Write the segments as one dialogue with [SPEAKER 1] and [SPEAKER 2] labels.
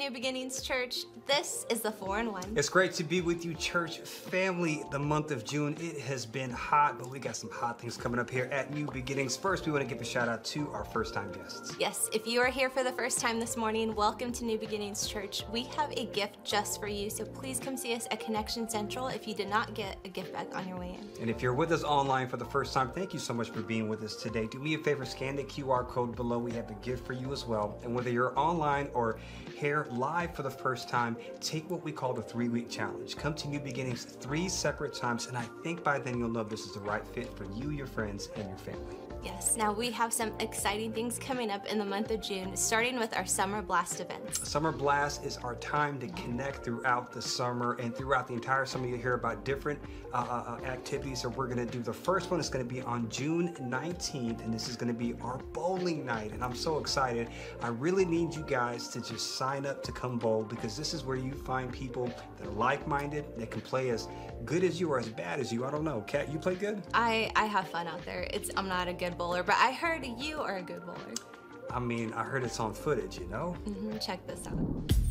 [SPEAKER 1] New Beginnings Church. This is the 4-in-1.
[SPEAKER 2] It's great to be with you, church family. The month of June, it has been hot, but we got some hot things coming up here at New Beginnings. First, we want to give a shout out to our first-time guests.
[SPEAKER 1] Yes, if you are here for the first time this morning, welcome to New Beginnings Church. We have a gift just for you, so please come see us at Connection Central if you did not get a gift bag on your way in.
[SPEAKER 2] And if you're with us online for the first time, thank you so much for being with us today. Do me a favor, scan the QR code below. We have a gift for you as well. And whether you're online or here live for the first time, take what we call the 3-week challenge. Come to New Beginnings 3 separate times, and I think by then you'll know this is the right fit for you, your friends, and your family.
[SPEAKER 1] Yes, now we have some exciting things coming up in the month of June, starting with our Summer Blast events.
[SPEAKER 2] Summer Blast is our time to connect throughout the summer, and throughout the entire summer you'll hear about different activities that we're going to do. The first one is going to be on June 19th, and this is going to be our bowling night, and I'm so excited. I really need you guys to just sign up to come bowl, because this is where you find people that are like-minded, that can play as good as you or as bad as you. I don't know. Kat, you play good?
[SPEAKER 1] I have fun out there. I'm not a good bowler, but I heard you are a good bowler.
[SPEAKER 2] I mean, I heard it's on footage, you know?
[SPEAKER 1] Check this out.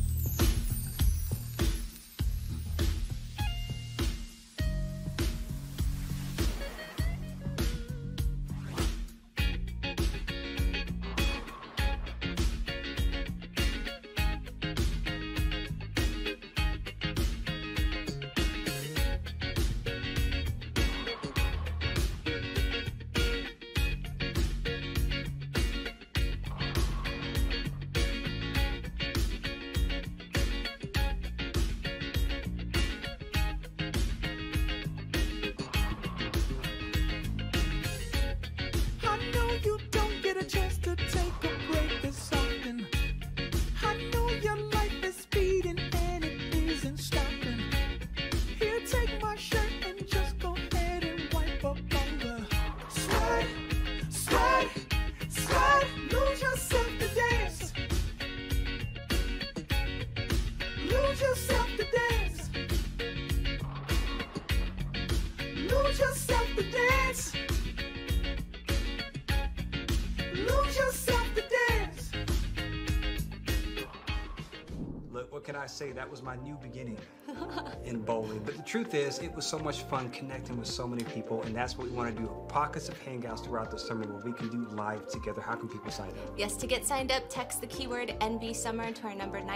[SPEAKER 2] I say that was my new beginning in bowling. But the truth is, it was so much fun connecting with so many people, and that's what we want to do. Pockets of hangouts throughout the summer where we can do live together. How can people sign up?
[SPEAKER 1] Yes, to get signed up, text the keyword NB Summer to our number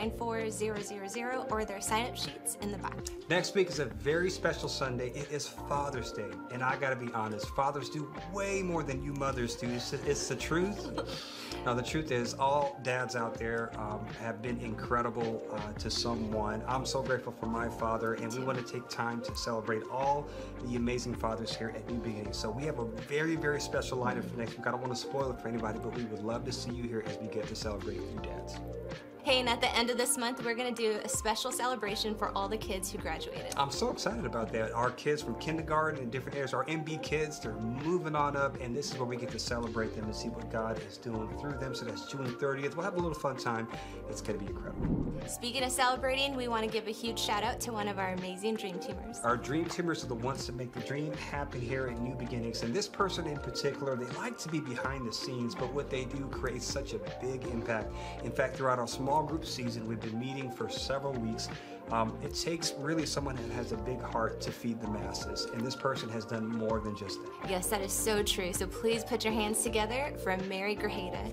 [SPEAKER 1] 94000 or their sign-up sheets in the back.
[SPEAKER 2] Next week is a very special Sunday. It is Father's Day, and I gotta be honest, fathers do way more than you mothers do. It's the truth. Now, the truth is, all dads out there have been incredible to someone. I'm so grateful for my father, and we want to take time to celebrate all the amazing fathers here at New Beginnings. So we have a very, very special lineup for next week. I don't want to spoil it for anybody, but we would love to see you here as we get to celebrate with you dads.
[SPEAKER 1] Hey, and at the end of this month, we're going to do a special celebration for all the kids who graduated.
[SPEAKER 2] I'm so excited about that. Our kids from kindergarten and different areas, our MB kids, they're moving on up, and this is where we get to celebrate them and see what God is doing through them. So that's June 30th. We'll have a little fun time. It's going to be incredible.
[SPEAKER 1] Speaking of celebrating, we want to give a huge shout out to one of our amazing Dream Teamers.
[SPEAKER 2] Our Dream Teamers are the ones that make the dream happen here at New Beginnings. And this person in particular, they like to be behind the scenes, but what they do creates such a big impact. In fact, throughout our small group season, we've been meeting for several weeks. It takes really someone that has a big heart to feed the masses, and this person has done more than just that.
[SPEAKER 1] Yes, that is so true. So please put your hands together for Mary Grajeda.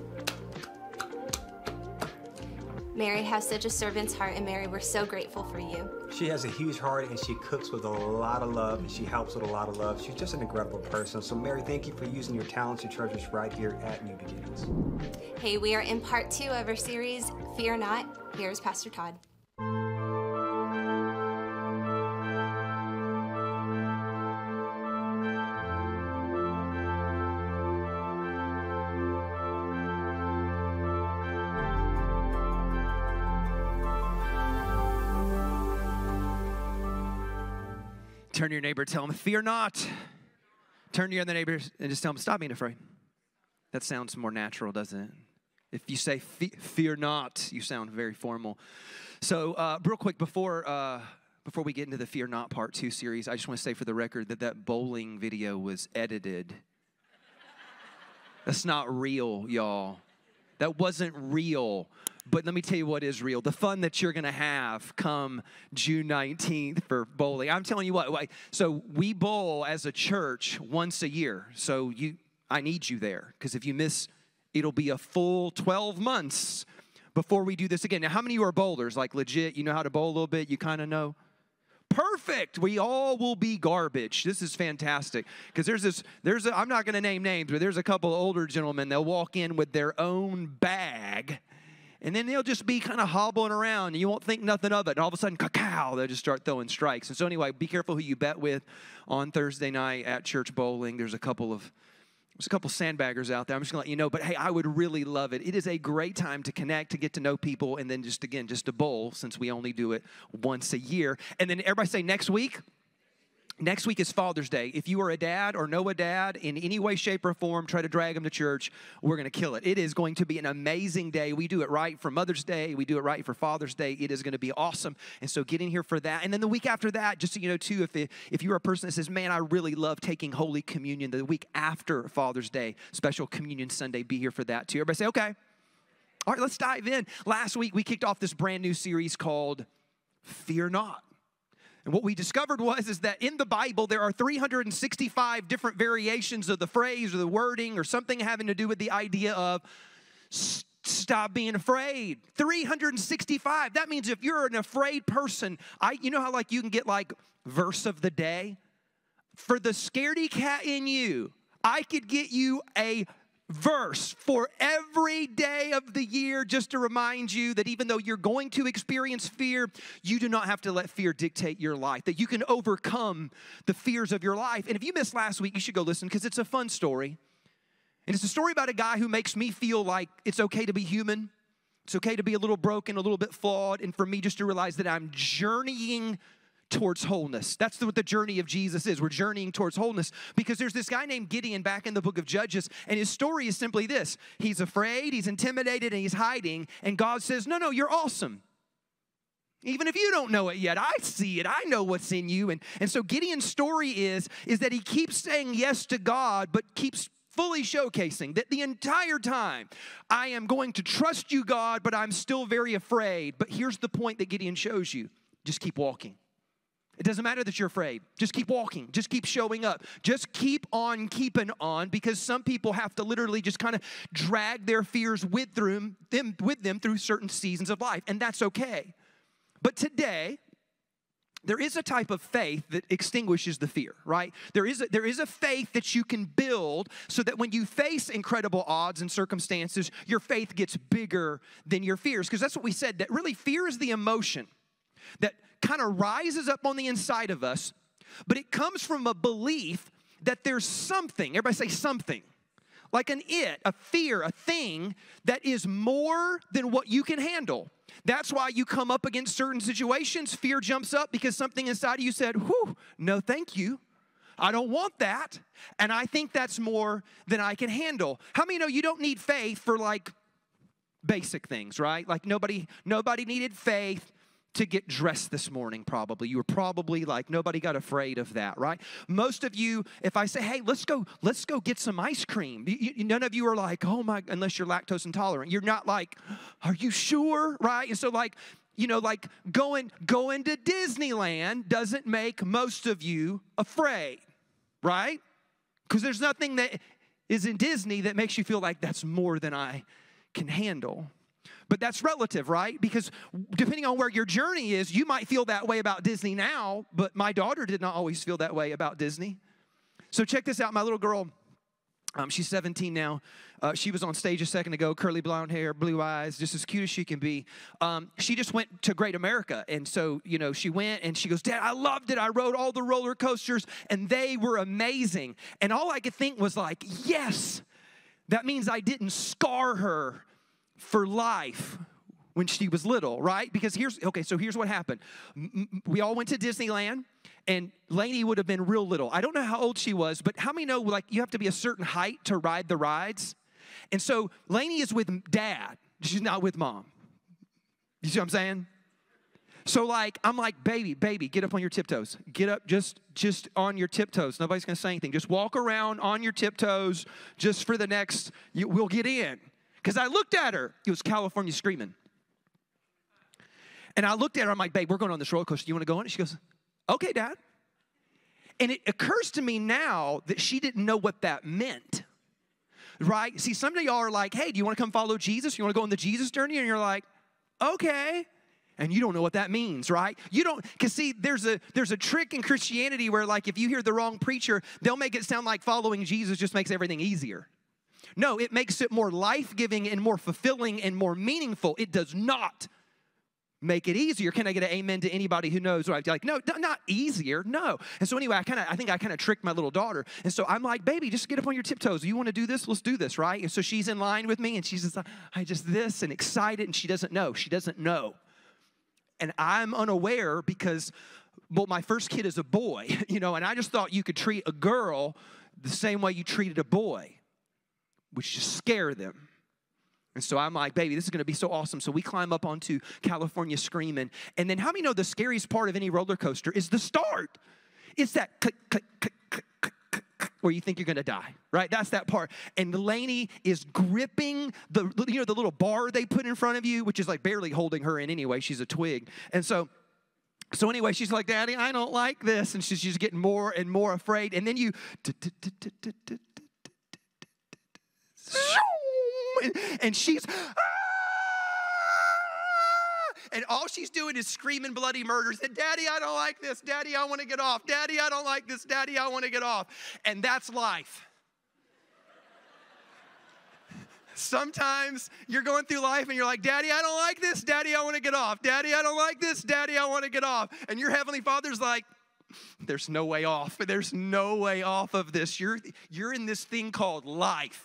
[SPEAKER 1] Mary has such a servant's heart, and Mary, we're so grateful for you.
[SPEAKER 2] She has a huge heart, and she cooks with a lot of love, and she helps with a lot of love. She's just an incredible person. So Mary, thank you for using your talents and treasures right here at New Beginnings.
[SPEAKER 1] Hey, we are in part 2 of our series, Fear Not. Here's Pastor Todd.
[SPEAKER 3] Turn to your neighbor, tell them, fear not. Turn to your other neighbors and just tell them, stop being afraid. That sounds more natural, doesn't it? If you say fear not, you sound very formal. So real quick, before we get into the Fear Not Part 2 series, I just want to say for the record that bowling video was edited. That's not real, y'all. That wasn't real. But let me tell you what is real. The fun that you're going to have come June 19th for bowling. I'm telling you what. So we bowl as a church once a year. So I need you there. Because if you miss, it'll be a full 12 months before we do this again. Now, how many of you are bowlers? Like legit, you know how to bowl a little bit? You kind of know? Perfect. We all will be garbage. This is fantastic. Because I'm not going to name names, but there's a couple of older gentlemen. They'll walk in with their own bag, and then they'll just be kind of hobbling around, and you won't think nothing of it. And all of a sudden, cacao, they'll just start throwing strikes. And so anyway, be careful who you bet with on Thursday night at church bowling. There's a couple sandbaggers out there. I'm just going to let you know. But, hey, I would really love it. It is a great time to connect, to get to know people, and then just to bowl since we only do it once a year. And then everybody say next week. Next week is Father's Day. If you are a dad or know a dad in any way, shape, or form, try to drag them to church. We're going to kill it. It is going to be an amazing day. We do it right for Mother's Day. We do it right for Father's Day. It is going to be awesome. And so get in here for that. And then the week after that, just so you know, too, if you're a person that says, man, I really love taking Holy Communion, the week after Father's Day, special Communion Sunday, be here for that, too. Everybody say, okay. All right, let's dive in. Last week, we kicked off this brand new series called Fear Not. And what we discovered is that in the Bible, there are 365 different variations of the phrase or the wording or something having to do with the idea of stop being afraid. 365. That means if you're an afraid person, you know how like you can get like verse of the day? For the scaredy cat in you, I could get you a verse for every day of the year just to remind you that even though you're going to experience fear, you do not have to let fear dictate your life, that you can overcome the fears of your life. And if you missed last week, you should go listen because it's a fun story. And it's a story about a guy who makes me feel like it's okay to be human. It's okay to be a little broken, a little bit flawed, and for me just to realize that I'm journeying towards wholeness. That's what the journey of Jesus is. We're journeying towards wholeness because there's this guy named Gideon back in the book of Judges, and his story is simply this. He's afraid, he's intimidated, and he's hiding, and God says, no, you're awesome. Even if you don't know it yet, I see it. I know what's in you. And so Gideon's story is that he keeps saying yes to God, but keeps fully showcasing that the entire time, I am going to trust you, God, but I'm still very afraid. But here's the point that Gideon shows you. Just keep walking. It doesn't matter that you're afraid. Just keep walking. Just keep showing up. Just keep on keeping on because some people have to literally just kind of drag their fears with them through certain seasons of life, and that's okay. But today, there is a type of faith that extinguishes the fear, right? There is a faith that you can build so that when you face incredible odds and circumstances, your faith gets bigger than your fears. Because that's what we said, that really fear is the emotion that kind of rises up on the inside of us, but it comes from a belief that there's something, everybody say something, like a fear, a thing that is more than what you can handle. That's why you come up against certain situations, fear jumps up because something inside of you said, whew, no thank you. I don't want that, and I think that's more than I can handle. How many know you don't need faith for like basic things, right? Like nobody needed faith to get dressed this morning, probably. You were probably like, nobody got afraid of that, right? Most of you, if I say, hey, let's go get some ice cream, none of you are like, oh my, unless you're lactose intolerant. You're not like, are you sure, right? And so like, like going to Disneyland doesn't make most of you afraid, right? Because there's nothing that is in Disney that makes you feel like that's more than I can handle. But that's relative, right? Because depending on where your journey is, you might feel that way about Disney now, but my daughter did not always feel that way about Disney. So check this out. My little girl, she's 17 now. She was on stage a second ago, curly blonde hair, blue eyes, just as cute as she can be. She just went to Great America. And so, she went and she goes, Dad, I loved it. I rode all the roller coasters and they were amazing. And all I could think was like, yes, that means I didn't scar her for life when she was little, right? Because here's what happened. We all went to Disneyland, and Lainey would have been real little. I don't know how old she was, but how many know, like, you have to be a certain height to ride the rides? And so Lainey is with Dad. She's not with Mom. You see what I'm saying? So, like, I'm like, baby, get up on your tiptoes. Get up just on your tiptoes. Nobody's going to say anything. Just walk around on your tiptoes just for the next, we'll get in. Because I looked at her. It was California Screaming. And I looked at her. I'm like, babe, we're going on this roller coaster. You want to go on it? She goes, okay, Dad. And it occurs to me now that she didn't know what that meant. Right? See, some of y'all are like, hey, do you want to come follow Jesus? You want to go on the Jesus journey? And you're like, okay. And you don't know what that means, right? You don't, because see, there's a trick in Christianity where, like, if you hear the wrong preacher, they'll make it sound like following Jesus just makes everything easier. No, it makes it more life-giving and more fulfilling and more meaningful. It does not make it easier. Can I get an amen to anybody who knows? Right? Like, no, not easier, no. And so anyway, I think I kind of tricked my little daughter. And so I'm like, baby, just get up on your tiptoes. You want to do this? Let's do this, right? And so she's in line with me, and she's just, I just this and excited, and she doesn't know. She doesn't know. And I'm unaware because, well, my first kid is a boy, you know, and I just thought you could treat a girl the same way you treated a boy, which just scare them. And so I'm like, baby, this is going to be so awesome. So we climb up onto California Screaming. And then how many know the scariest part of any roller coaster is the start? It's that click, click, click, click, click, click, click, where you think you're going to die, right? That's that part. And Delaney is gripping the little bar they put in front of you, which is like barely holding her in anyway. She's a twig. And so anyway, she's like, Daddy, I don't like this. And she's getting more and more afraid. And then you... And she's, and all she's doing is screaming bloody murders. And Daddy, I don't like this. Daddy, I want to get off. Daddy, I don't like this. Daddy, I want to get off. And that's life. Sometimes you're going through life and you're like, Daddy, I don't like this. Daddy, I want to get off. Daddy, I don't like this. Daddy, I want to get off. And your Heavenly Father's like, there's no way off. There's no way off of this. You're in this thing called life.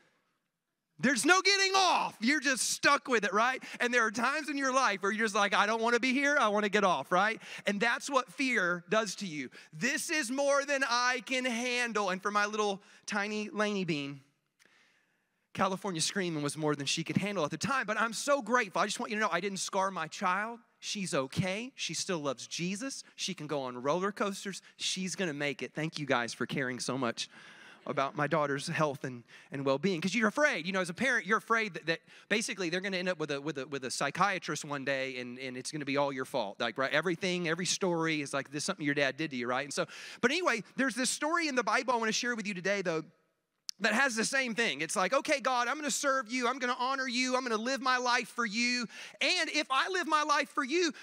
[SPEAKER 3] There's no getting off. You're just stuck with it, right? And there are times in your life where you're just like, I don't want to be here. I want to get off, right? And that's what fear does to you. This is more than I can handle. And for my little tiny Laney Bean, California Screaming was more than she could handle at the time. But I'm so grateful. I just want you to know I didn't scar my child. She's okay. She still loves Jesus. She can go on roller coasters. She's going to make it. Thank you guys for caring so much about my daughter's health and well-being, because you're afraid, you know, as a parent, you're afraid that basically they're going to end up with a psychiatrist one day, and it's going to be all your fault. Like, right, every story is like, this is something your dad did to you, right? And so, but anyway, there's this story in the Bible I want to share with you today, though, that has the same thing. It's like, okay, God, I'm going to serve you. I'm going to honor you. I'm going to live my life for you. And if I live my life for you,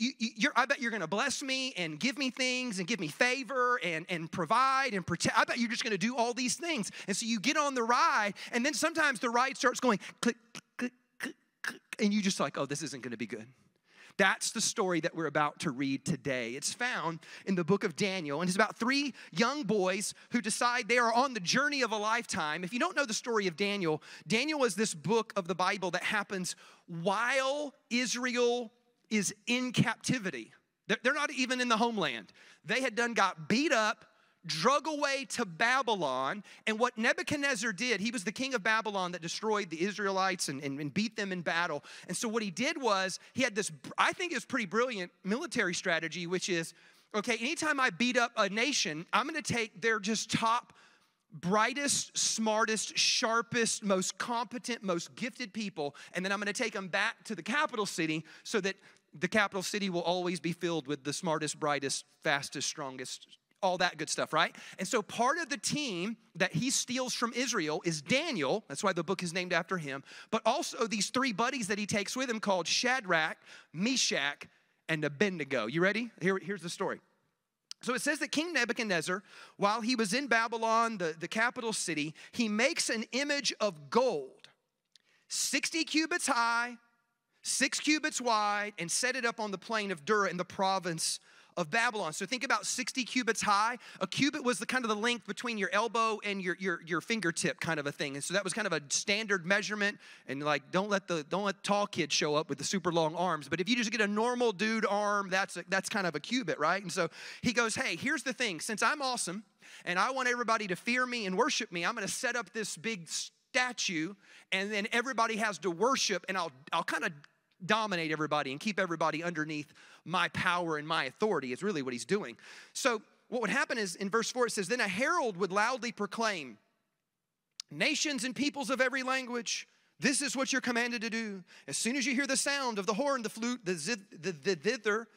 [SPEAKER 3] I bet you're going to bless me and give me things and give me favor and provide and protect. I bet you're just going to do all these things. And so you get on the ride, and then sometimes the ride starts going click, click, click, click, and you just like, oh, this isn't going to be good. That's the story that we're about to read today. It's found in the book of Daniel, and it's about 3 young boys who decide they are on the journey of a lifetime. If you don't know the story of Daniel, Daniel is this book of the Bible that happens while Israel is in captivity. They're not even in the homeland. They had got beat up, drug away to Babylon, and what Nebuchadnezzar did, he was the king of Babylon that destroyed the Israelites and beat them in battle. And so what he did was, he had this, I think it was pretty brilliant military strategy, which is, okay, anytime I beat up a nation, I'm going to take their just top, brightest, smartest, sharpest, most competent, most gifted people, and then I'm going to take them back to the capital city so that the capital city will always be filled with the smartest, brightest, fastest, strongest, all that good stuff, right? And so part of the team that he steals from Israel is Daniel. That's why the book is named after him. But also these 3 buddies that he takes with him called Shadrach, Meshach, and Abednego. You ready? Here's the story. So it says that King Nebuchadnezzar, while he was in Babylon, the capital city, he makes an image of gold, 60 cubits high, 6 cubits wide, and set it up on the plain of Dura in the province of Babylon. So think about 60 cubits high. A cubit was the kind of the length between your elbow and your fingertip kind of a thing. And so that was kind of a standard measurement. And like, don't let tall kids show up with the super long arms. But if you just get a normal dude arm, that's kind of a cubit, right? And so he goes, hey, here's the thing. Since I'm awesome and I want everybody to fear me and worship me, I'm going to set up this big statue, and then everybody has to worship, and I'll kind of dominate everybody and keep everybody underneath my power and my authority is really what he's doing. So what would happen is in verse 4, it says, then a herald would loudly proclaim, nations and peoples of every language, This is what you're commanded to do. As soon as you hear the sound of the horn, the flute, the zither,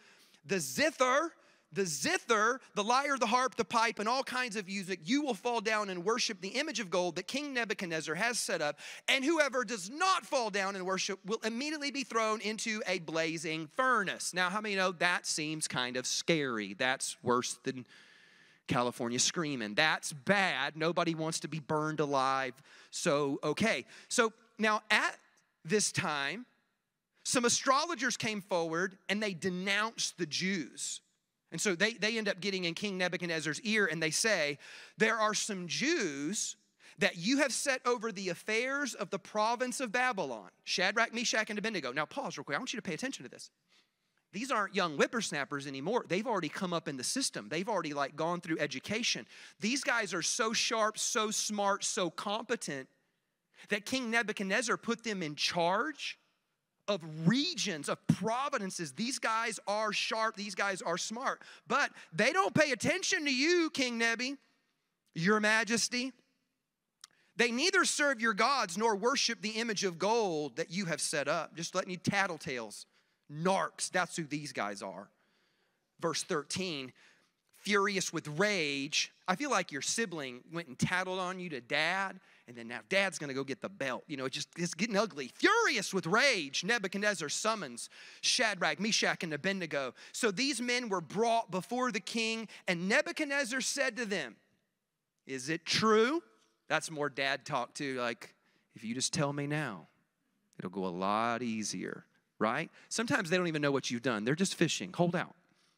[SPEAKER 3] the lyre, the harp, the pipe, and all kinds of music, you will fall down and worship the image of gold that King Nebuchadnezzar has set up. And whoever does not fall down and worship will immediately be thrown into a blazing furnace. Now, how many know that seems kind of scary? That's worse than California screaming. That's bad. Nobody wants to be burned alive. So, okay. So now at this time, some astrologers came forward and they denounced the Jews. And so they end up getting in King Nebuchadnezzar's ear, and they say, there are some Jews that you have set over the affairs of the province of Babylon, Shadrach, Meshach, and Abednego. Now pause real quick. I want you to pay attention to this. These aren't young whippersnappers anymore. They've already come up in the system. They've already gone through education. These guys are so sharp, so smart, so competent that King Nebuchadnezzar put them in charge of regions, of provinces. These guys are sharp. These guys are smart. But they don't pay attention to you, King Nebi, your majesty. They neither serve your gods nor worship the image of gold that you have set up. Just letting you tattletales. Narcs, that's who these guys are. Verse 13, furious with rage. I feel like your sibling went and tattled on you to dad, and then now dad's going to go get the belt. You know, it's getting ugly. Furious with rage, Nebuchadnezzar summons Shadrach, Meshach, and Abednego. So these men were brought before the king, and Nebuchadnezzar said to them, is it true? That's more dad talk too. Like, if you just tell me now, it'll go a lot easier, right? Sometimes they don't even know what you've done. They're just fishing. Hold out.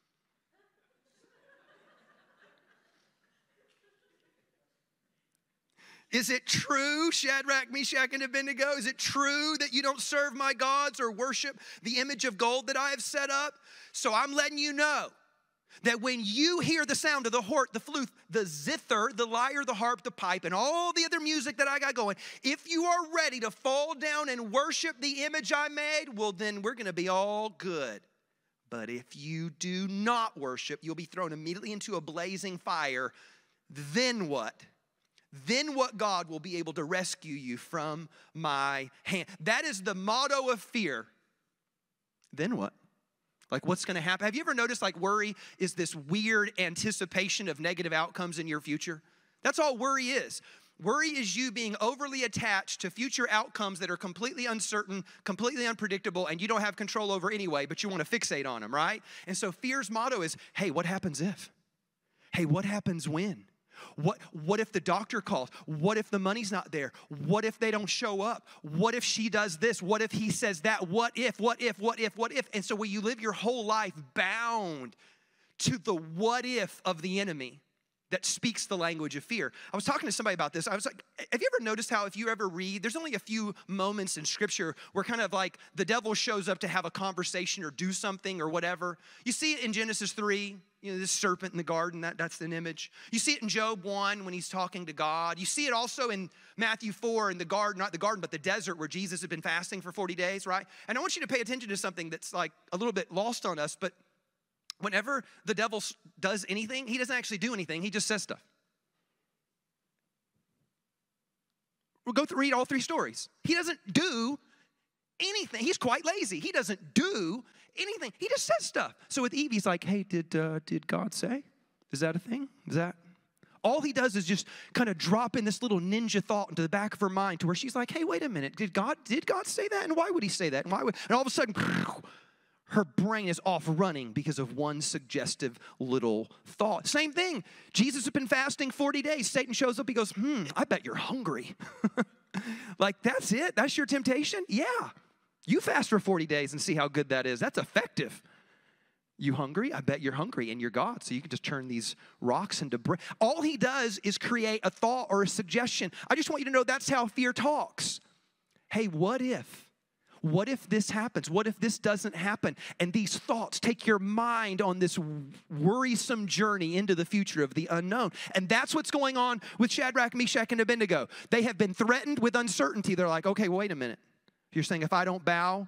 [SPEAKER 3] Is it true, Shadrach, Meshach, and Abednego? Is it true that you don't serve my gods or worship the image of gold that I have set up? So I'm letting you know that when you hear the sound of the horn, the flute, the zither, the lyre, the harp, the pipe, and all the other music that I got going, if you are ready to fall down and worship the image I made, well, then we're going to be all good. But if you do not worship, you'll be thrown immediately into a blazing fire. Then what? Then what God will be able to rescue you from my hand? That is the motto of fear. Then what? Like, what's going to happen? Have you ever noticed, like, worry is this weird anticipation of negative outcomes in your future? That's all worry is. Worry is you being overly attached to future outcomes that are completely uncertain, completely unpredictable, and you don't have control over anyway, but you want to fixate on them, right? And so fear's motto is, hey, what happens if? Hey, what happens when? What if the doctor calls? What if the money's not there? What if they don't show up? What if she does this? What if he says that? What if? And so when you live your whole life bound to the what if of the enemy that speaks the language of fear. I was talking to somebody about this. I was like, have you ever noticed how if you ever read, there's only a few moments in Scripture where kind of like the devil shows up to have a conversation or do something or whatever. You see it in Genesis 3, you know, this serpent in the garden, that's an image. You see it in Job 1 when he's talking to God. You see it also in Matthew 4 in the garden, not the garden, but the desert where Jesus had been fasting for 40 days, right? And I want you to pay attention to something that's like a little bit lost on us, but whenever the devil does anything, he doesn't actually do anything. He just says stuff. We'll go through, read all three stories. He doesn't do anything. He's quite lazy. He doesn't do anything. He just says stuff. So with Eve, he's like, hey, did God say? Is that a thing? Is that? All he does is just kind of drop in this little ninja thought into the back of her mind to where she's like, hey, wait a minute. Did God say that? And why would he say that? And all of a sudden, her brain is off running because of one suggestive little thought. Same thing. Jesus has been fasting 40 days. Satan shows up. He goes, I bet you're hungry. Like, that's it? That's your temptation? Yeah. You fast for 40 days and see how good that is. That's effective. You hungry? I bet you're hungry, and you're God, so you can just turn these rocks into bread. All he does is create a thought or a suggestion. I just want you to know that's how fear talks. Hey, what if? What if this happens? What if this doesn't happen? And these thoughts take your mind on this worrisome journey into the future of the unknown. And that's what's going on with Shadrach, Meshach, and Abednego. They have been threatened with uncertainty. They're like, okay, wait a minute. You're saying if I don't bow,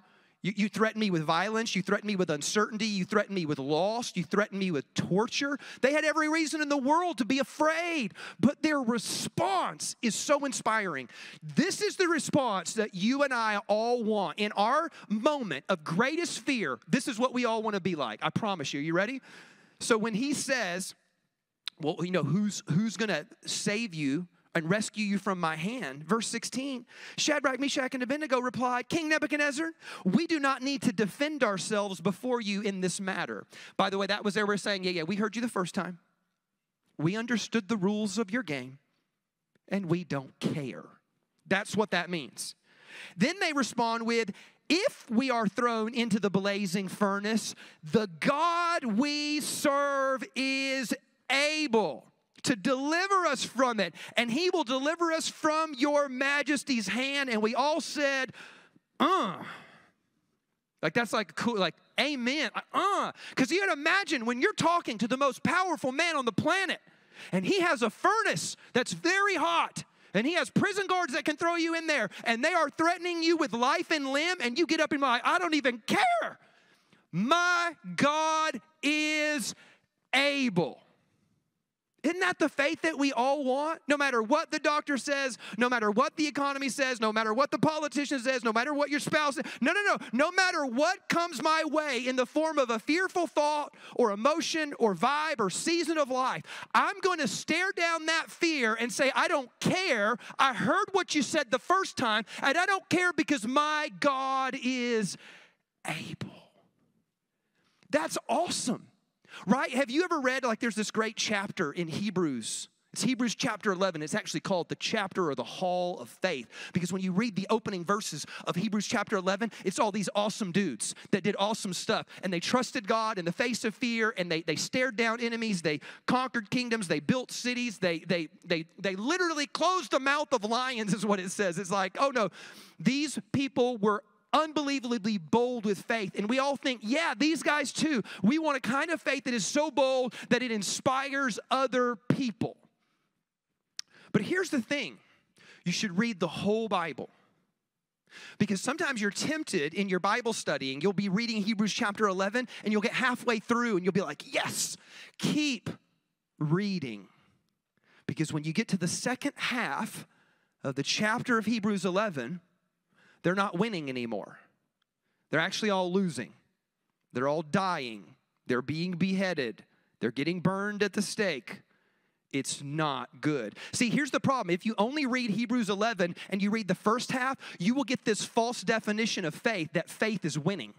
[SPEAKER 3] You threaten me with violence. You threaten me with uncertainty. You threaten me with loss. You threaten me with torture. They had every reason in the world to be afraid, but their response is so inspiring. This is the response that you and I all want. In our moment of greatest fear, this is what we all want to be like. I promise you. You ready? So when he says, well, you know, who's going to save you and rescue you from my hand? Verse 16, Shadrach, Meshach, and Abednego replied, King Nebuchadnezzar, we do not need to defend ourselves before you in this matter. By the way, that was their way of saying, yeah, we heard you the first time. We understood the rules of your game, and we don't care. That's what that means. Then they respond with, if we are thrown into the blazing furnace, the God we serve is able to deliver us from it, and he will deliver us from your majesty's hand. And we all said, Like, that's like cool, like, amen. Because you gotta imagine when you're talking to the most powerful man on the planet, and he has a furnace that's very hot, and he has prison guards that can throw you in there, and they are threatening you with life and limb, and you get up and be like, I don't even care. My God is able. Isn't that the faith that we all want? No matter what the doctor says, no matter what the economy says, no matter what the politician says, no matter what your spouse says, no matter what comes my way in the form of a fearful thought or emotion or vibe or season of life, I'm going to stare down that fear and say, I don't care. I heard what you said the first time, and I don't care because my God is able. That's awesome. Right? Have you ever read, like, there's this great chapter in Hebrews. It's Hebrews chapter 11. It's actually called the chapter or the hall of faith. Because when you read the opening verses of Hebrews chapter 11, it's all these awesome dudes that did awesome stuff. And they trusted God in the face of fear, and they stared down enemies. They conquered kingdoms. They built cities. They literally closed the mouth of lions is what it says. It's like, oh no, these people were unbelievably bold with faith. And we all think, yeah, these guys too. We want a kind of faith that is so bold that it inspires other people. But here's the thing. You should read the whole Bible. Because sometimes you're tempted in your Bible studying. You'll be reading Hebrews chapter 11, and you'll get halfway through, and you'll be like, yes, keep reading. Because when you get to the second half of the chapter of Hebrews 11, they're not winning anymore. They're actually all losing. They're all dying. They're being beheaded. They're getting burned at the stake. It's not good. See, here's the problem. If you only read Hebrews 11 and you read the first half, you will get this false definition of faith, that faith is winning.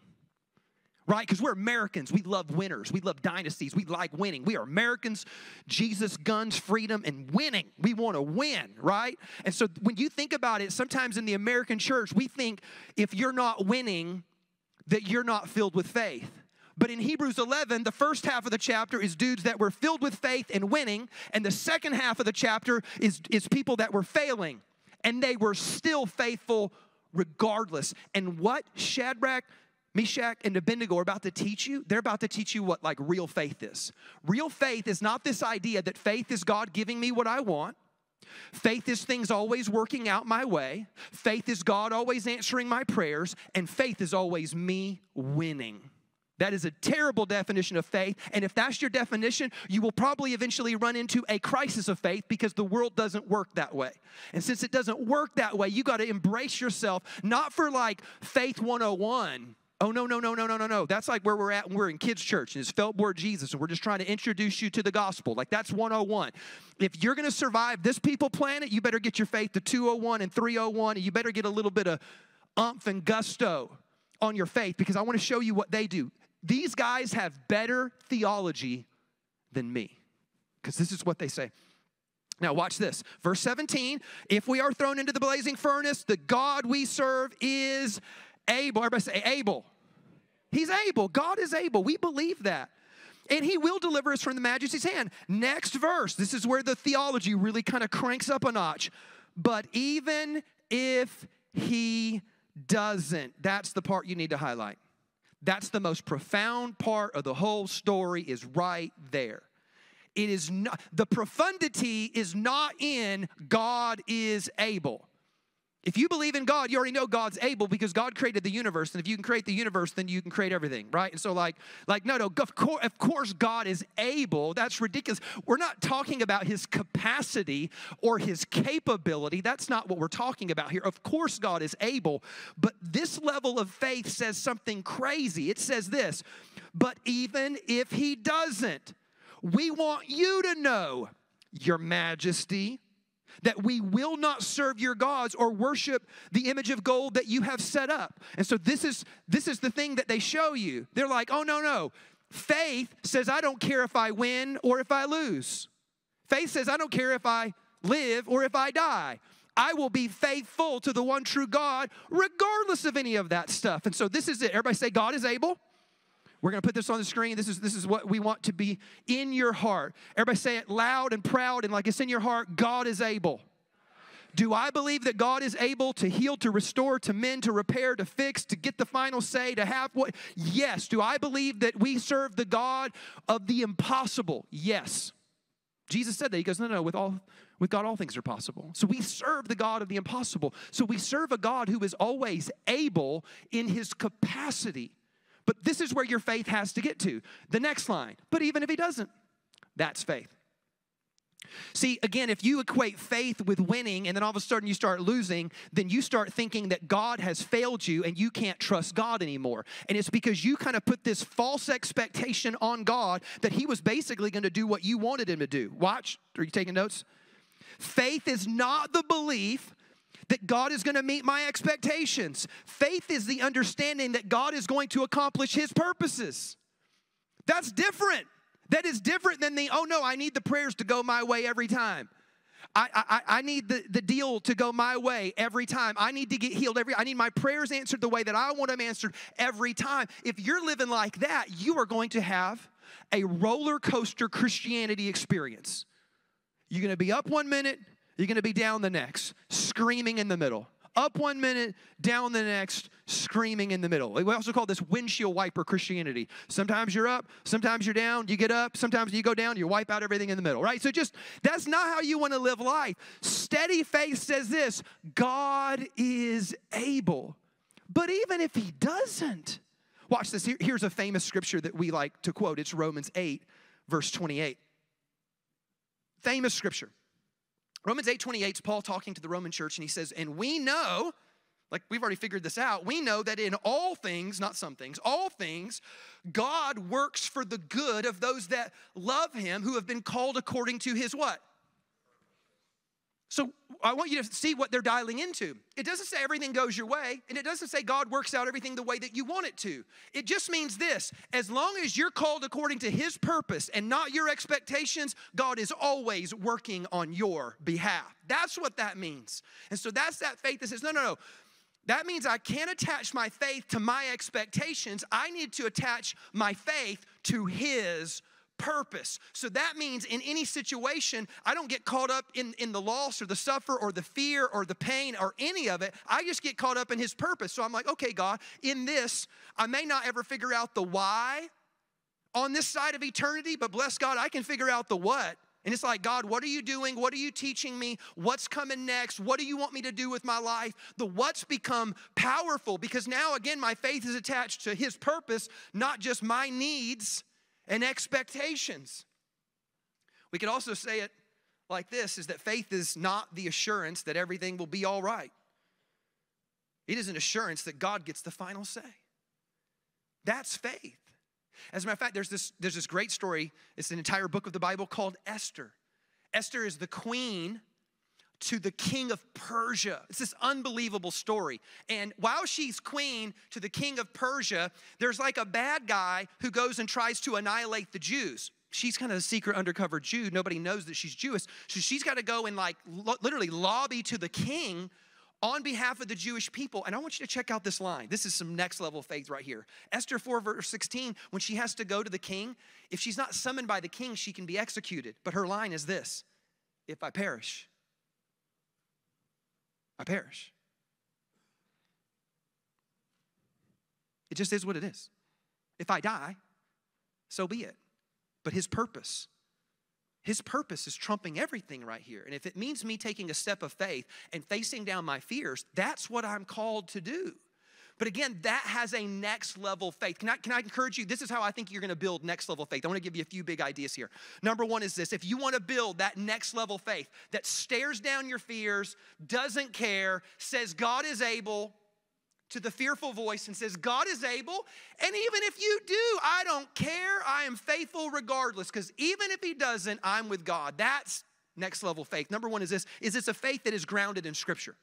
[SPEAKER 3] Right? Because we're Americans. We love winners. We love dynasties. We like winning. We are Americans. Jesus, guns, freedom, and winning. We want to win, right? And so when you think about it, sometimes in the American church, we think if you're not winning, that you're not filled with faith. But in Hebrews 11, the first half of the chapter is dudes that were filled with faith and winning, and the second half of the chapter is people that were failing, and they were still faithful regardless. And what Shadrach, Meshach, and Abednego are about to teach you, they're about to teach you what, like, real faith is. Real faith is not this idea that faith is God giving me what I want. Faith is things always working out my way. Faith is God always answering my prayers. And faith is always me winning. That is a terrible definition of faith. And if that's your definition, you will probably eventually run into a crisis of faith because the world doesn't work that way. And since it doesn't work that way, you got to embrace yourself, not for like faith 101. Oh, no. That's like where we're at when we're in kids' church, and it's felt board Jesus, and we're just trying to introduce you to the gospel. Like, that's 101. If you're going to survive this people planet, you better get your faith to 201 and 301, and you better get a little bit of umph and gusto on your faith, because I want to show you what they do. These guys have better theology than me, because this is what they say. Now, watch this. Verse 17, if we are thrown into the blazing furnace, the God we serve is able. Everybody say able. He's able. God is able. We believe that. And he will deliver us from the majesty's hand. Next verse. This is where the theology really kind of cranks up a notch. But even if he doesn't, that's the part you need to highlight. That's the most profound part of the whole story, is right there. It is not, the profundity is not in God is able. If you believe in God, you already know God's able because God created the universe. And if you can create the universe, then you can create everything, right? And so no, of course God is able. That's ridiculous. We're not talking about his capacity or his capability. That's not what we're talking about here. Of course God is able. But this level of faith says something crazy. It says this, but even if he doesn't, we want you to know, your majesty, that we will not serve your gods or worship the image of gold that you have set up. And so this is the thing that they show you. They're like, oh, no. Faith says, I don't care if I win or if I lose. Faith says, I don't care if I live or if I die. I will be faithful to the one true God regardless of any of that stuff. And so this is it. Everybody say, God is able. We're going to put this on the screen. This is what we want to be in your heart. Everybody say it loud and proud and like it's in your heart. God is able. Do I believe that God is able to heal, to restore, to mend, to repair, to fix, to get the final say, to have what? Yes. Do I believe that we serve the God of the impossible? Yes. Jesus said that. He goes, no, with God all things are possible. So we serve the God of the impossible. So we serve a God who is always able in his capacity. But this is where your faith has to get to. The next line, but even if he doesn't, that's faith. See, again, if you equate faith with winning and then all of a sudden you start losing, then you start thinking that God has failed you and you can't trust God anymore. And it's because you kind of put this false expectation on God that he was basically going to do what you wanted him to do. Watch. Are you taking notes? Faith is not the belief that God is going to meet my expectations. Faith is the understanding that God is going to accomplish his purposes. That's different. That is different than oh no, I need the prayers to go my way every time. I need the deal to go my way every time. I need to get healed I need my prayers answered the way that I want them answered every time. If you're living like that, you are going to have a roller coaster Christianity experience. You're going to be up 1 minute, you're going to be down the next, screaming in the middle. Up 1 minute, down the next, screaming in the middle. We also call this windshield wiper Christianity. Sometimes you're up, sometimes you're down, you get up, sometimes you go down, you wipe out everything in the middle, right? So that's not how you want to live life. Steady faith says this, God is able. But even if he doesn't, watch this. Here's a famous scripture that we like to quote. It's Romans 8, verse 28. Famous scripture. Romans 8:28 is Paul talking to the Roman church, and he says, and we know, like we've already figured this out, we know that in all things, not some things, all things, God works for the good of those that love him, who have been called according to his what? So I want you to see what they're dialing into. It doesn't say everything goes your way, and it doesn't say God works out everything the way that you want it to. It just means this, as long as you're called according to his purpose and not your expectations, God is always working on your behalf. That's what that means. And so that's that faith that says, no. That means I can't attach my faith to my expectations. I need to attach my faith to his purpose. So that means in any situation, I don't get caught up in the loss or the suffer or the fear or the pain or any of it. I just get caught up in his purpose. So I'm like, okay, God, in this, I may not ever figure out the why on this side of eternity, but bless God, I can figure out the what. And it's like, God, what are you doing? What are you teaching me? What's coming next? What do you want me to do with my life? The what's become powerful because now, again, my faith is attached to his purpose, not just my needs and expectations. We could also say it like this, is that faith is not the assurance that everything will be all right. It is an assurance that God gets the final say. That's faith. As a matter of fact, there's this great story. It's an entire book of the Bible called Esther. Esther is the queen to the king of Persia. It's this unbelievable story. And while she's queen to the king of Persia, there's like a bad guy who goes and tries to annihilate the Jews. She's kind of a secret undercover Jew. Nobody knows that she's Jewish. So she's got to go and literally lobby to the king on behalf of the Jewish people. And I want you to check out this line. This is some next level faith right here. Esther 4 verse 16, when she has to go to the king, if she's not summoned by the king, she can be executed. But her line is this, if I perish, I perish. It just is what it is. If I die, so be it. But his purpose His purpose is trumping everything right here. And if it means me taking a step of faith and facing down my fears, that's what I'm called to do. But again, that has a next level faith. Can I encourage you? This is how I think you're going to build next level faith. I want to give you a few big ideas here. Number one is this. If you want to build that next level faith that stares down your fears, doesn't care, says God is able, to the fearful voice and says, God is able, and even if you do, I don't care. I am faithful regardless, because even if he doesn't, I'm with God. That's next level faith. Number one is this. Is it's a faith that is grounded in Scripture.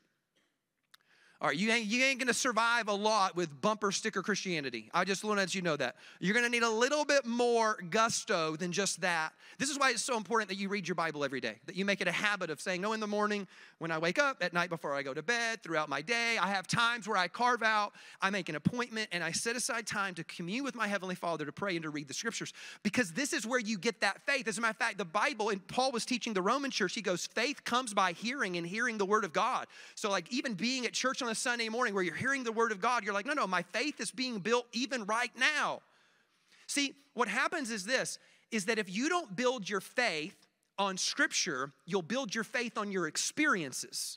[SPEAKER 3] All right, you ain't going to survive a lot with bumper sticker Christianity. I just want to let you know that. You're going to need a little bit more gusto than just that. This is why it's so important that you read your Bible every day, that you make it a habit of saying, no, in the morning, when I wake up, at night before I go to bed, throughout my day. I have times where I carve out, I make an appointment, and I set aside time to commune with my Heavenly Father, to pray and to read the Scriptures, because this is where you get that faith. As a matter of fact, the Bible, and Paul was teaching the Roman church, he goes, faith comes by hearing and hearing the Word of God. So like even being at church on a Sunday morning where you're hearing the Word of God, you're like, no, my faith is being built even right now. See, what happens is this, is that if you don't build your faith on Scripture, you'll build your faith on your experiences.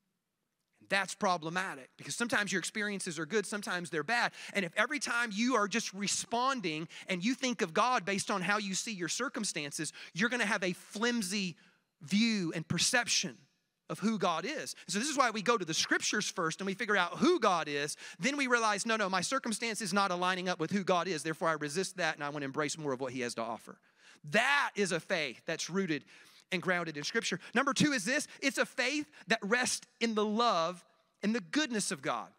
[SPEAKER 3] That's problematic because sometimes your experiences are good, sometimes they're bad. And if every time you are just responding and you think of God based on how you see your circumstances, you're going to have a flimsy view and perception of who God is. So this is why we go to the Scriptures first and we figure out who God is. Then we realize, no, my circumstance is not aligning up with who God is. Therefore, I resist that and I want to embrace more of what he has to offer. That is a faith that's rooted and grounded in Scripture. Number two is this. It's a faith that rests in the love and the goodness of God.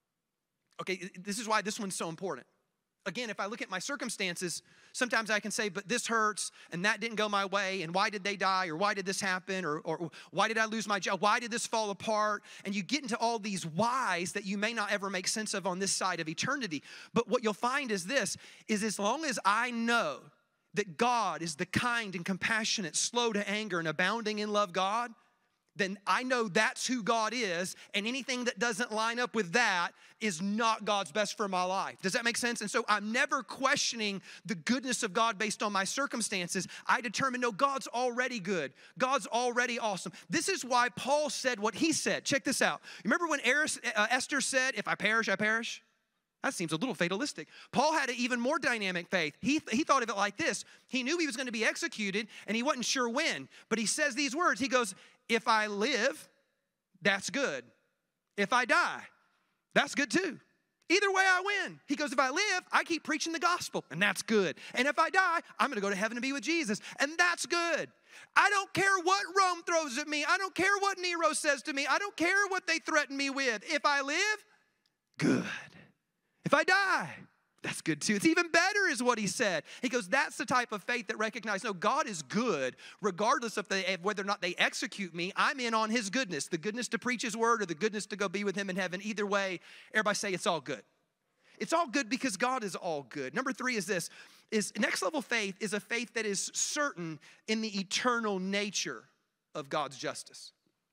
[SPEAKER 3] Okay, this is why this one's so important. Again, if I look at my circumstances, sometimes I can say, but this hurts, and that didn't go my way, and why did they die, or why did this happen, or why did I lose my job, why did this fall apart? And you get into all these whys that you may not ever make sense of on this side of eternity. But what you'll find is this, is as long as I know that God is the kind and compassionate, slow to anger, and abounding in love God, then I know that's who God is, and anything that doesn't line up with that is not God's best for my life. Does that make sense? And so I'm never questioning the goodness of God based on my circumstances. I determine, no, God's already good. God's already awesome. This is why Paul said what he said. Check this out. You remember when Esther said, if I perish, I perish? That seems a little fatalistic. Paul had an even more dynamic faith. He thought of it like this. He knew he was going to be executed, and he wasn't sure when. But he says these words. He goes, if I live, that's good. If I die, that's good too. Either way, I win. He goes, if I live, I keep preaching the gospel, and that's good. And if I die, I'm going to go to heaven and be with Jesus, and that's good. I don't care what Rome throws at me. I don't care what Nero says to me. I don't care what they threaten me with. If I live, good. If I die, that's good too. It's even better is what he said. He goes, that's the type of faith that recognizes, no, God is good regardless of whether or not they execute me. I'm in on his goodness, the goodness to preach his word or the goodness to go be with him in heaven. Either way, everybody say it's all good. It's all good because God is all good. Number three is this, is next level faith is a faith that is certain in the eternal nature of God's justice.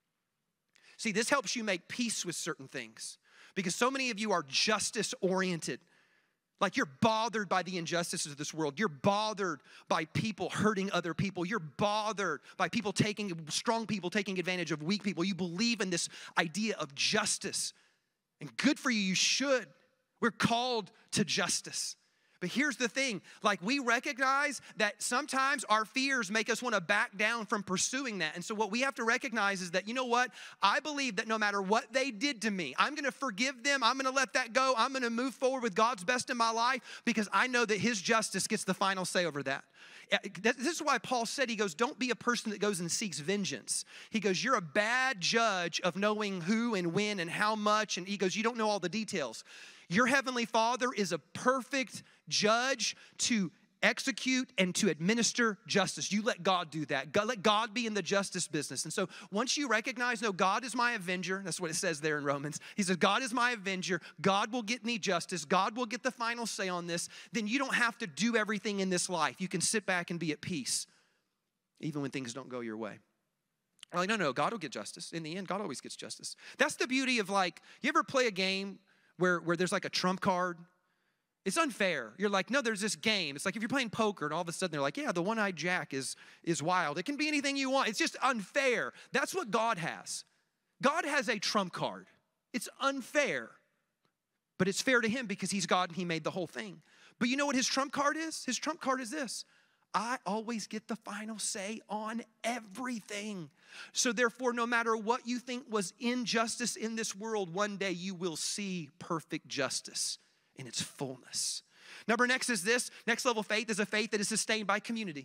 [SPEAKER 3] See, this helps you make peace with certain things. Because so many of you are justice-oriented. Like you're bothered by the injustices of this world. You're bothered by people hurting other people. You're bothered by strong people taking advantage of weak people. You believe in this idea of justice. And good for you, you should. We're called to justice. But here's the thing, like we recognize that sometimes our fears make us want to back down from pursuing that. And so what we have to recognize is that, you know what? I believe that no matter what they did to me, I'm going to forgive them. I'm going to let that go. I'm going to move forward with God's best in my life because I know that his justice gets the final say over that. This is why Paul said, he goes, don't be a person that goes and seeks vengeance. He goes, you're a bad judge of knowing who and when and how much. And he goes, you don't know all the details. Your heavenly Father is a perfect judge to execute and to administer justice. You let God do that. Let God be in the justice business. And so once you recognize, no, God is my avenger. That's what it says there in Romans. He says, God is my avenger. God will get me justice. God will get the final say on this. Then you don't have to do everything in this life. You can sit back and be at peace, even when things don't go your way. I'm like, no, God will get justice. In the end, God always gets justice. That's the beauty of, like, you ever play a game where there's like a trump card? It's unfair. You're like, no, there's this game. It's like if you're playing poker and all of a sudden they're like, yeah, the one-eyed jack is wild. It can be anything you want. It's just unfair. That's what God has. God has a trump card. It's unfair. But it's fair to him because he's God and he made the whole thing. But you know what his trump card is? His trump card is this. I always get the final say on everything. So therefore, no matter what you think was injustice in this world, one day you will see perfect justice in its fullness. Number next is this. Next level faith is a faith that is sustained by community.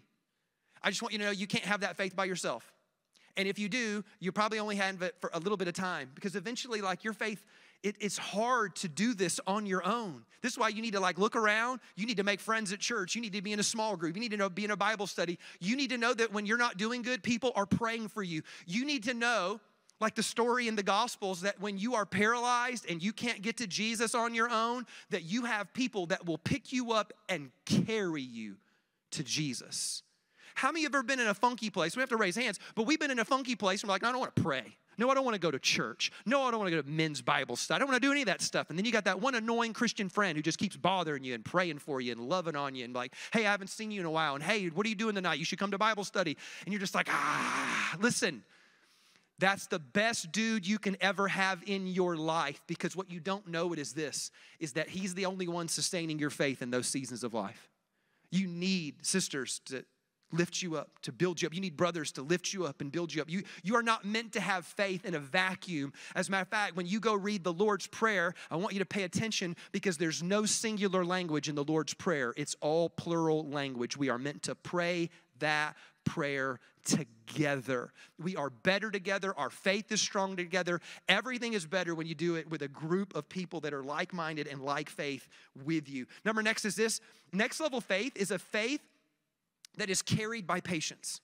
[SPEAKER 3] I just want you to know you can't have that faith by yourself. And if you do, you probably only have it for a little bit of time because eventually, like your faith, it's hard to do this on your own. This is why you need to like look around. You need to make friends at church. You need to be in a small group. You need to be in a Bible study. You need to know that when you're not doing good, people are praying for you. You need to know, like the story in the Gospels, that when you are paralyzed and you can't get to Jesus on your own, that you have people that will pick you up and carry you to Jesus. How many of you have ever been in a funky place? We have to raise hands, but we've been in a funky place and we're like, no, I don't want to pray. No, I don't want to go to church. No, I don't want to go to men's Bible study. I don't want to do any of that stuff. And then you got that one annoying Christian friend who just keeps bothering you and praying for you and loving on you and like, hey, I haven't seen you in a while. And hey, what are you doing tonight? You should come to Bible study. And you're just like, listen, that's the best dude you can ever have in your life because what you don't know is this, is that he's the only one sustaining your faith in those seasons of life. You need sisters to lift you up, to build you up. You need brothers to lift you up and build you up. You are not meant to have faith in a vacuum. As a matter of fact, when you go read the Lord's Prayer, I want you to pay attention because there's no singular language in the Lord's Prayer. It's all plural language. We are meant to pray that prayer together. We are better together. Our faith is strong together. Everything is better when you do it with a group of people that are like-minded and like faith with you. Number next is this. Next level faith is a faith that is carried by patience.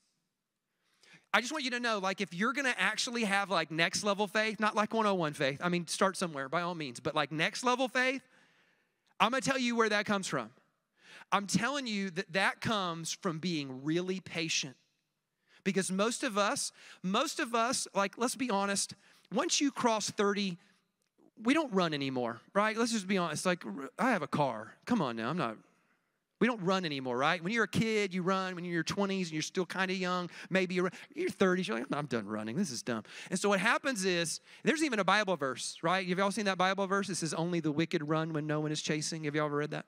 [SPEAKER 3] I just want you to know, like, if you're going to actually have, like, next level faith, not like 101 faith. I mean, start somewhere by all means. But, like, next level faith, I'm going to tell you where that comes from. I'm telling you that comes from being really patient. Because most of us, like, let's be honest, once you cross 30, we don't run anymore, right? Let's just be honest. Like, I have a car. Come on now, we don't run anymore, right? When you're a kid, you run. When you're in your 20s and you're still kind of young, maybe you're 30s, you're like, I'm done running. This is dumb. And so what happens is, there's even a Bible verse, right? Have y'all seen that Bible verse? It says, only the wicked run when no one is chasing. Have y'all ever read that?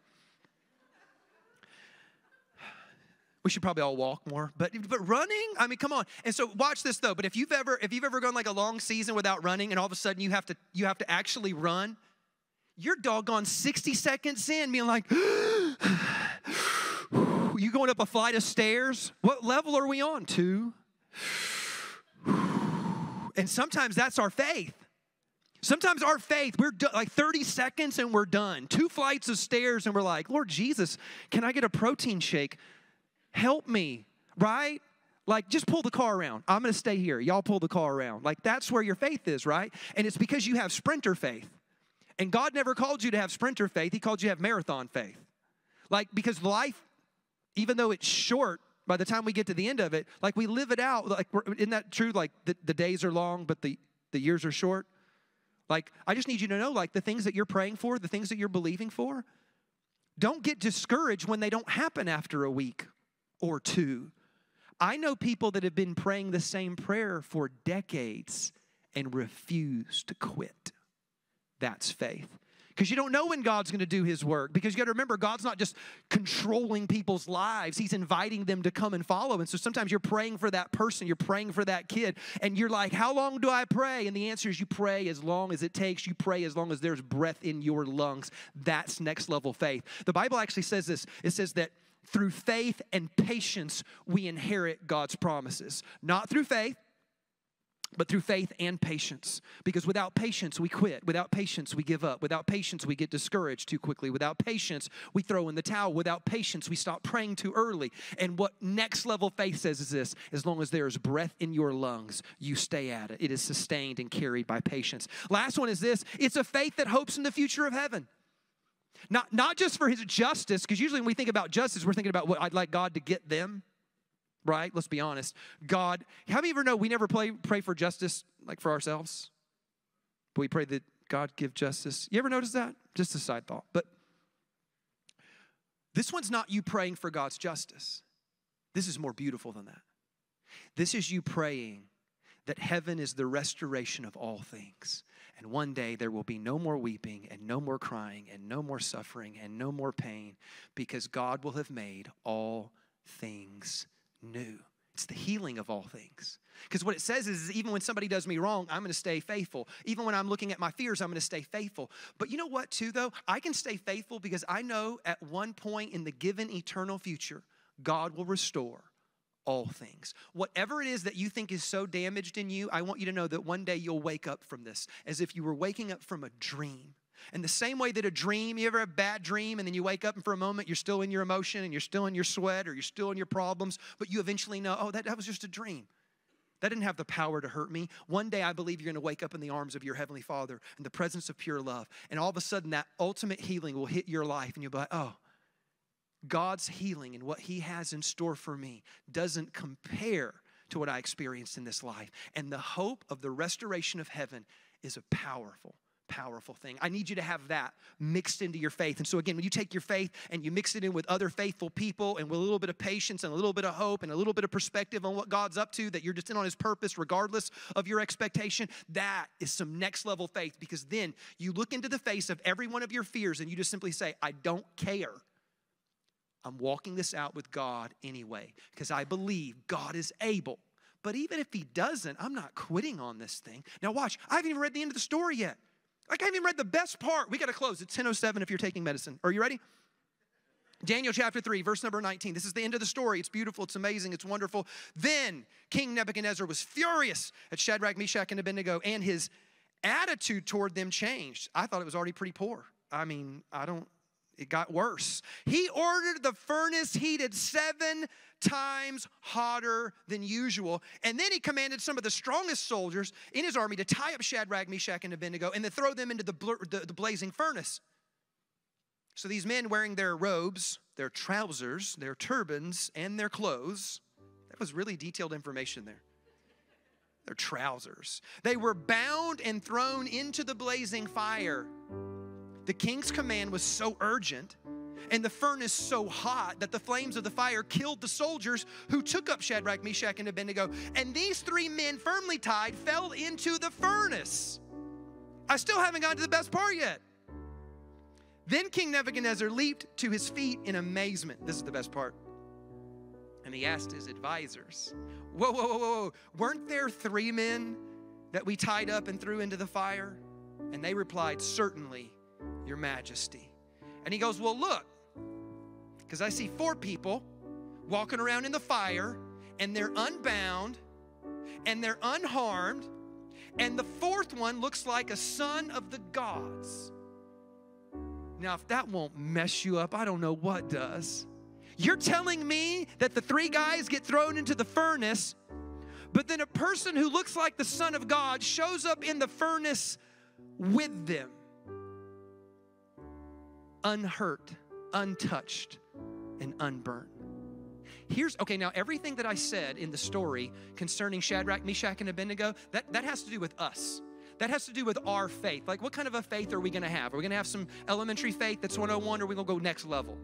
[SPEAKER 3] We should probably all walk more, but running, I mean, come on. And so watch this though. But if you've ever gone like a long season without running, and all of a sudden you have to actually run, you're doggone 60 seconds in, being like, you going up a flight of stairs? What level are we on? 2. And sometimes that's our faith. Sometimes our faith, we're like 30 seconds and we're done. 2 flights of stairs and we're like, Lord Jesus, can I get a protein shake? Help me, right? Like, just pull the car around. I'm going to stay here. Y'all pull the car around. Like, that's where your faith is, right? And it's because you have sprinter faith. And God never called you to have sprinter faith. He called you to have marathon faith. Like, because life, even though it's short, by the time we get to the end of it, like, we live it out. Like, isn't that true? Like, the days are long, but the years are short. Like, I just need you to know, like, the things that you're praying for, the things that you're believing for, don't get discouraged when they don't happen after a week or 2. I know people that have been praying the same prayer for decades and refuse to quit. That's faith. Because you don't know when God's going to do his work. Because you got to remember, God's not just controlling people's lives. He's inviting them to come and follow. And so sometimes you're praying for that person. You're praying for that kid. And you're like, how long do I pray? And the answer is you pray as long as it takes. You pray as long as there's breath in your lungs. That's next level faith. The Bible actually says this. It says that through faith and patience, we inherit God's promises. Not through faith, but through faith and patience. Because without patience, we quit. Without patience, we give up. Without patience, we get discouraged too quickly. Without patience, we throw in the towel. Without patience, we stop praying too early. And what next level faith says is this: as long as there is breath in your lungs, you stay at it. It is sustained and carried by patience. Last one is this: it's a faith that hopes in the future of heaven. Not just for his justice, because usually when we think about justice, we're thinking about what I'd like God to get them. Right? Let's be honest. God, how many of you ever know we never pray for justice like for ourselves? But we pray that God give justice. You ever notice that? Just a side thought. But This one's not you praying for God's justice. This is more beautiful than that. This is you praying that heaven is the restoration of all things. And one day there will be no more weeping and no more crying and no more suffering and no more pain, because God will have made all things new. It's the healing of all things. Because what it says is even when somebody does me wrong, I'm going to stay faithful. Even when I'm looking at my fears, I'm going to stay faithful. But you know what too though? I can stay faithful because I know at one point in the given eternal future, God will restore all things. Whatever it is that you think is so damaged in you, I want you to know that one day you'll wake up from this as if you were waking up from a dream. And the same way that a dream, you ever have a bad dream and then you wake up and for a moment you're still in your emotion and you're still in your sweat or you're still in your problems, but you eventually know, oh, that was just a dream. That didn't have the power to hurt me. One day I believe you're going to wake up in the arms of your Heavenly Father in the presence of pure love. And all of a sudden that ultimate healing will hit your life and you'll be like, oh, God's healing and what He has in store for me doesn't compare to what I experienced in this life. And the hope of the restoration of heaven is a powerful thing. I need you to have that mixed into your faith. And so again, when you take your faith and you mix it in with other faithful people and with a little bit of patience and a little bit of hope and a little bit of perspective on what God's up to, that you're just in on His purpose regardless of your expectation, that is some next level faith, because then you look into the face of every one of your fears and you just simply say, I don't care. I'm walking this out with God anyway because I believe God is able. But even if He doesn't, I'm not quitting on this thing. Now watch, I haven't even read the end of the story yet. Like I haven't even read the best part. We got to close. It's 10:07 if you're taking medicine. Are you ready? Daniel chapter 3, verse number 19. This is the end of the story. It's beautiful. It's amazing. It's wonderful. Then King Nebuchadnezzar was furious at Shadrach, Meshach, and Abednego, and his attitude toward them changed. I thought it was already pretty poor. It got worse. He ordered the furnace heated 7 times hotter than usual. And then he commanded some of the strongest soldiers in his army to tie up Shadrach, Meshach, and Abednego and to throw them into the blazing furnace. So these men, wearing their robes, their trousers, their turbans, and their clothes, that was really detailed information there. Their trousers. They were bound and thrown into the blazing fire. The king's command was so urgent and the furnace so hot that the flames of the fire killed the soldiers who took up Shadrach, Meshach, and Abednego. And these 3 men, firmly tied, fell into the furnace. I still haven't gotten to the best part yet. Then King Nebuchadnezzar leaped to his feet in amazement. This is the best part. And he asked his advisors, whoa. Weren't there 3 men that we tied up and threw into the fire? And they replied, certainly, Your Majesty. And he goes, well, look, because I see 4 people walking around in the fire, and they're unbound, and they're unharmed, and the 4th one looks like a son of the gods. Now, if that won't mess you up, I don't know what does. You're telling me that the 3 guys get thrown into the furnace, but then a person who looks like the Son of God shows up in the furnace with them. Unhurt, untouched, and unburnt. Now everything that I said in the story concerning Shadrach, Meshach, and Abednego, that has to do with us. That has to do with our faith. Like, what kind of a faith are we going to have? Are we going to have some elementary faith that's 101, or are we going to go next level?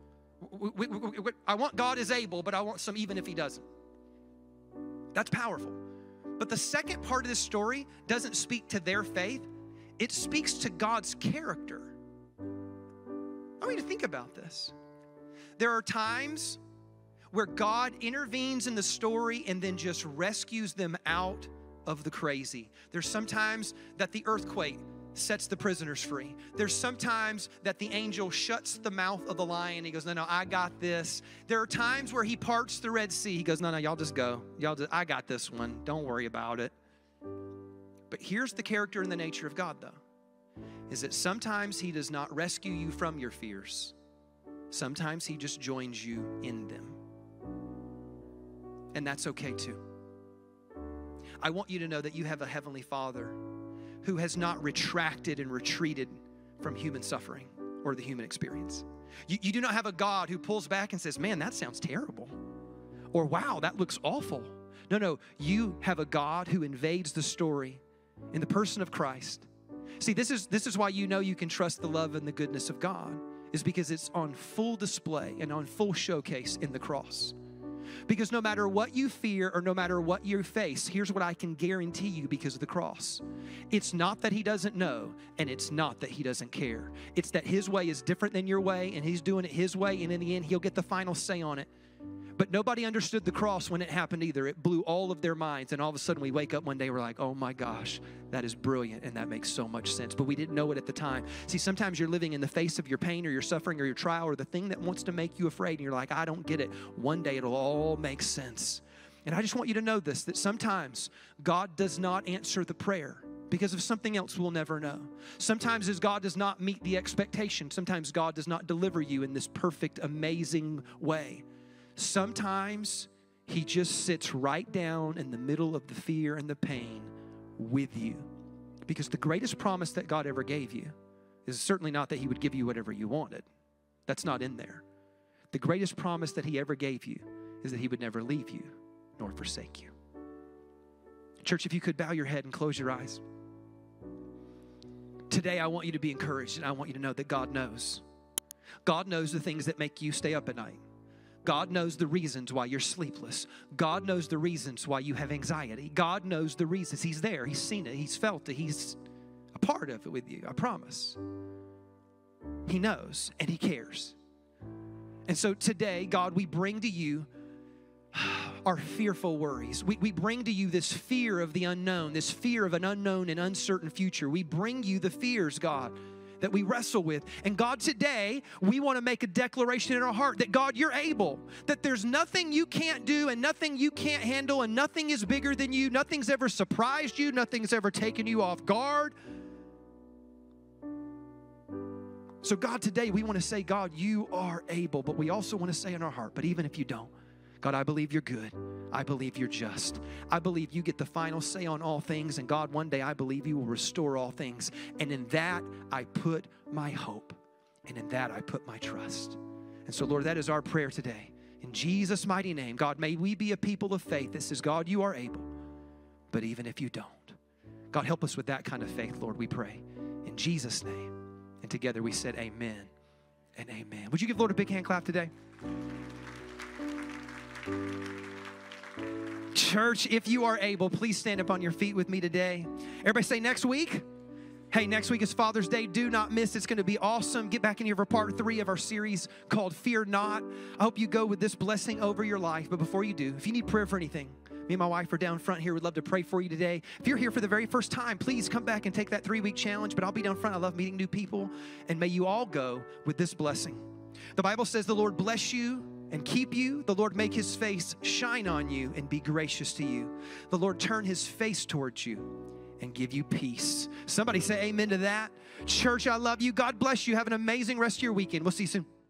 [SPEAKER 3] I want God is able, but I want some even if He doesn't. That's powerful. But the second part of this story doesn't speak to their faith. It speaks to God's character. I want you to think about this. There are times where God intervenes in the story and then just rescues them out of the crazy. There's sometimes that the earthquake sets the prisoners free. There's sometimes that the angel shuts the mouth of the lion. He goes, no, I got this. There are times where He parts the Red Sea. He goes, no, y'all just go. I got this one. Don't worry about it. But here's the character and the nature of God, though, is that sometimes He does not rescue you from your fears. Sometimes He just joins you in them. And that's okay too. I want you to know that you have a Heavenly Father who has not retracted and retreated from human suffering or the human experience. You do not have a God who pulls back and says, man, that sounds terrible. Or wow, that looks awful. No, you have a God who invades the story in the person of Christ. See, this is why you know you can trust the love and the goodness of God, is because it's on full display and on full showcase in the cross. Because no matter what you fear or no matter what you face, here's what I can guarantee you because of the cross. It's not that he doesn't know, and it's not that he doesn't care. It's that his way is different than your way, and he's doing it his way, and in the end, he'll get the final say on it. But nobody understood the cross when it happened either. It blew all of their minds, and all of a sudden we wake up one day, we're like, oh my gosh, that is brilliant, and that makes so much sense. But we didn't know it at the time. See, sometimes you're living in the face of your pain or your suffering or your trial or the thing that wants to make you afraid, and you're like, I don't get it. One day it'll all make sense. And I just want you to know this, that sometimes God does not answer the prayer because of something else we'll never know. Sometimes as God does not meet the expectation, sometimes God does not deliver you in this perfect, amazing way. Sometimes he just sits right down in the middle of the fear and the pain with you. Because the greatest promise that God ever gave you is certainly not that he would give you whatever you wanted. That's not in there. The greatest promise that he ever gave you is that he would never leave you nor forsake you. Church, if you could bow your head and close your eyes. Today, I want you to be encouraged, and I want you to know that God knows. God knows the things that make you stay up at night. God knows the reasons why you're sleepless. God knows the reasons why you have anxiety. God knows the reasons. He's there. He's seen it. He's felt it. He's a part of it with you. I promise. He knows and he cares. And so today, God, we bring to you our fearful worries. We bring to you this fear of the unknown, this fear of an unknown and uncertain future. We bring you the fears, God, that we wrestle with. And God, today, we want to make a declaration in our heart that God, you're able, that there's nothing you can't do and nothing you can't handle and nothing is bigger than you. Nothing's ever surprised you. Nothing's ever taken you off guard. So God, today we want to say, God, you are able, but we also want to say in our heart, but even if you don't, God, I believe you're good. I believe you're just. I believe you get the final say on all things. And God, one day I believe you will restore all things. And in that I put my hope. And in that I put my trust. And so, Lord, that is our prayer today. In Jesus' mighty name, God, may we be a people of faith that says, God, you are able. But even if you don't, God, help us with that kind of faith, Lord, we pray. In Jesus' name. And together we said amen and amen. Would you give the Lord a big hand clap today? Church, if you are able, please stand up on your feet with me today. Everybody say next week. Hey, next week is Father's Day. Do not miss. It's going to be awesome. Get back in here for part 3 of our series called Fear Not. I hope you go with this blessing over your life. But before you do, if you need prayer for anything, me and my wife are down front here. We'd love to pray for you today. If you're here for the very first time, please come back and take that 3-week challenge. But I'll be down front. I love meeting new people. And may you all go with this blessing. The Bible says the Lord bless you and keep you. The Lord make his face shine on you and be gracious to you. The Lord turn his face towards you and give you peace. Somebody say amen to that. Church, I love you. God bless you. Have an amazing rest of your weekend. We'll see you soon.